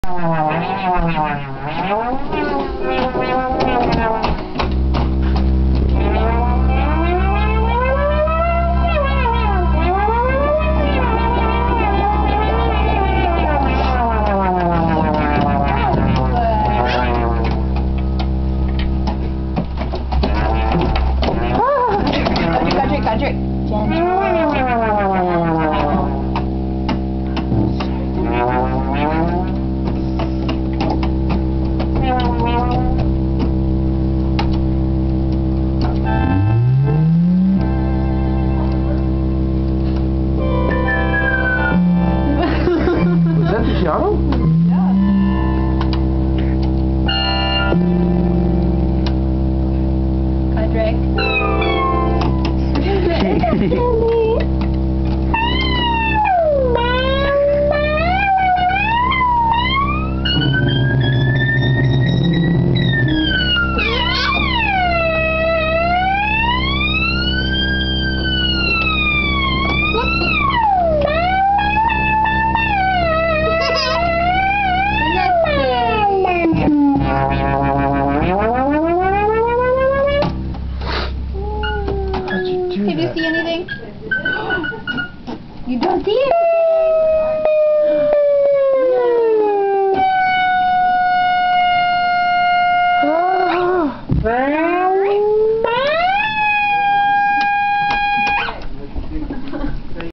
Country. Was that the piano? Country. How'd you do Did you that? see anything? You don't see it?